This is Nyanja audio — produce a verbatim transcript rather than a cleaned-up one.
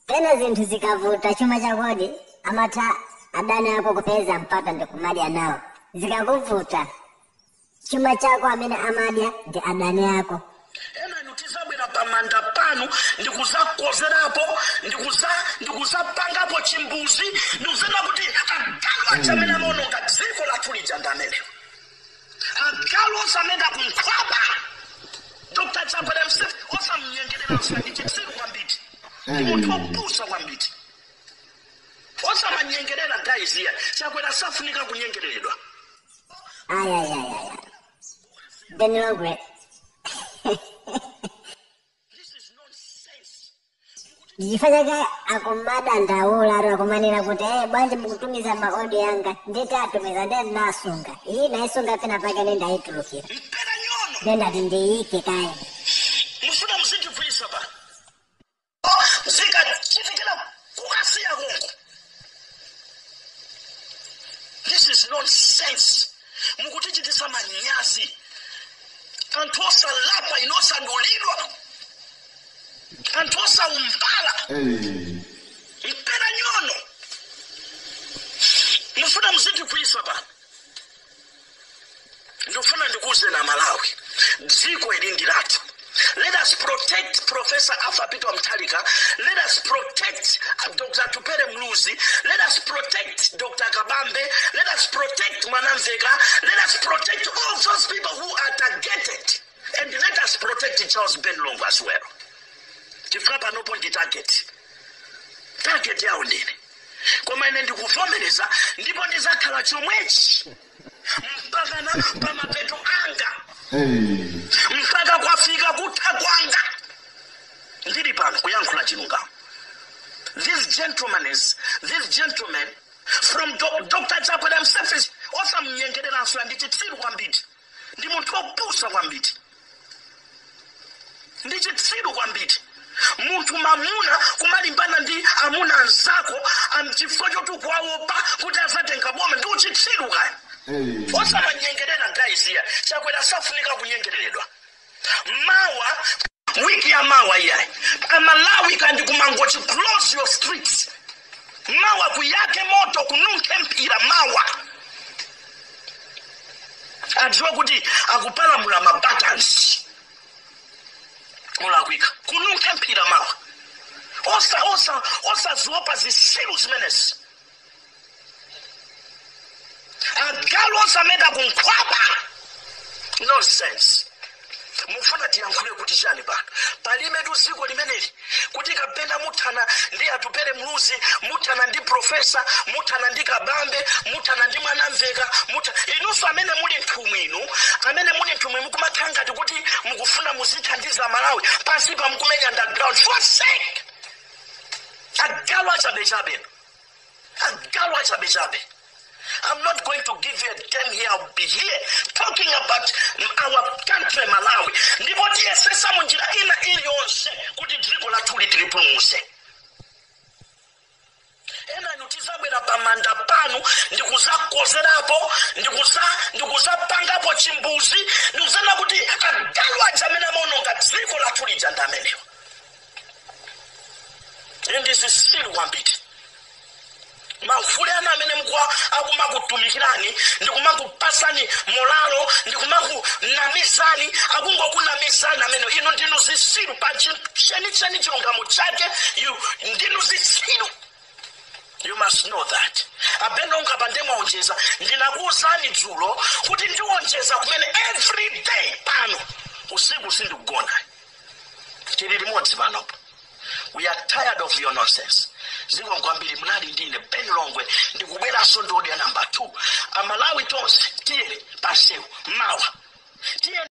Tena zinthu zikavuta chuma chakodi amata adani yako kupeza mpata ndikumadya nawo. Zikakuvuta chuma chako amene amadya ndi adani yako. Ena nutizabwera pamanda panu ndikuzakozerapo ndikuza ndikuzapangapo chimbuzi ndikuzena kuti agalu achamene amaononga dziko lathu lija ndamene. Agalu osamenda kunkhwapa. Doctor Chapel himself osamnyengerera nsandije tsiku kwambiri. Munthu opusa kwambiri. Osamanyengerera guys here. Chakwera safunika kunyengereredwa. Ay ay ay ay. Benogwe. This is nonsense. Jifanya akumada ndaula ro akumanira kuti eh bwanje mukutumiza maodi yanga ndete atumiza ndezi nasunga. Hii naisunga pena pake nenda itulukira. Mpera nyono. Nenda tindiike kai. Mufuna muziki vulisa ba. Oh, zika chitikira kukasi ya gongo. This is nonsense. Mukutichitisa manyazi. Antosa lapa inosa ndulidwa. Antosa umbala. Mpera nyono. Mufuna muziki vulisa ba. Ndofuna ndikuze na Malawi. Dziko ilindilatu. Let us protect Professor Afapito Mtalika. Let us protect Doctor Tupere Mluzi. Let us protect Doctor Kabambe. Let us protect Mananzega. Let us protect all those people who are targeted. And let us protect Charles Benlongo as well. Tifrapa no point target. Target yao ndini. Kwa maana ndikuvomereza ndipo ndizakhala chomwechi. Mpaka na pamapeto anga. Mpaka kwafika kutakwanga. Ndiri pano kuyankhula chilungamo. These gentlemen is these gentlemen from Doctor Chapel himself is osamnyengerera nsula ndichi tsiru kwambiri. Ndi munthu opusa kwambiri. Ndichi tsiru kwambiri. Munthu mamuna kumalimbana ndi amuna anzako amchifukwa chotukwawopa kuti azatenga boma ndi uchitsiru kaya. Osamanyengerera guys here. Chakwera safunika kunyengereredwa. Mawa wiki ya mawa yai. Amalawi kandi kumangochi close your streets. Mawa kuyake moto kununke mpira mawa. Adziwa kuti akupala mula mabatans. Mula kwika. Kununke mpira mawa. Osa osa osa zuopa zisilu zimenesi. Agalu osamenda kunkhwapa. Nonsense. Mufuna tiyankhule kuti chani bana. Palime tuziko limeneli. Kuti kapena mutana ndi Atupere Mluzi, mutana ndi Professor, mutana ndi Kabambe, mutana ndi Mwanamveka, mutana. Inuso amene muli nthumwi inu, amene muli nthumwi mukumathanga kuti mukufuna muzithandiza Malawi. Pansi pa mukumenya underground. For sake. Agalu achabechabe. Agalu achabechabe. I'm not going to give you a damn here. I'll be here talking about our country, Malawi. Ndipoti yesesa munjira ina ili yonse kuti dziko lathu litipulumuse. Ena nutizabwera pamanda panu ndikuzakozerapo ndikuza ndikuzapangapo chimbuzi ndikuzana kuti agalu achamene amaononga dziko lathu lija ndamenewa. And this is still one bit. Mafule ana amene mukwa akumakutumikirani ndikumangupasani molalo ndikumangunamizani akungokunamizani amene ino ndinu zisiru pa cheni cheni chilungamo chake ndinu zisiru. You must know that. Abenonga bandema onjeza ndinakuuzani dzulo kuti ndiwonjeza kumene every day pano usiku sindikugona. Tili limodzi panopo. We are tired of your nonsense. Zingo ngwambiri mnali ndine Benlongwe ndikubwera sondodi ya number two. Amalawi tonse tiye pasewu mawa. Tiye